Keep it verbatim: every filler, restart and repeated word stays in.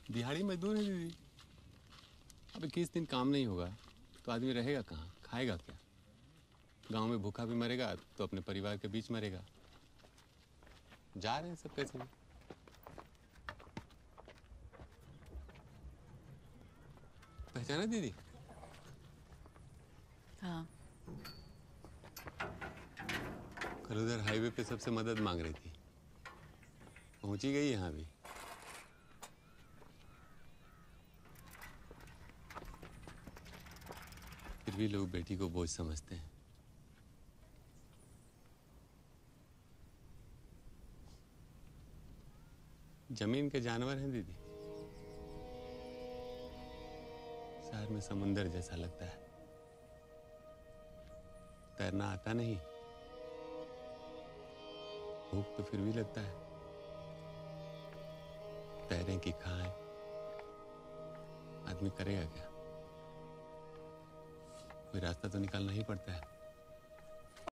दिहाड़ी मजदूर है दीदी। अब इक्कीस दिन काम नहीं होगा तो आदमी रहेगा कहाँ, खाएगा क्या? गांव में भूखा भी मरेगा तो अपने परिवार के बीच मरेगा। जा रहे हैं सब कैसे भी। पहचाना दीदी? हाँ। कल उधर हाईवे पे सबसे मदद मांग रही थी, पहुंची गई यहाँ भी। फिर भी लोग बेटी को बोझ समझते हैं। जमीन के जानवर हैं दीदी। शहर में समुंदर जैसा लगता है, तैरना आता नहीं, भूख तो फिर भी लगता है। तैरें कि खाएं, आदमी करेगा क्या? कोई रास्ता तो निकालना ही पड़ता है।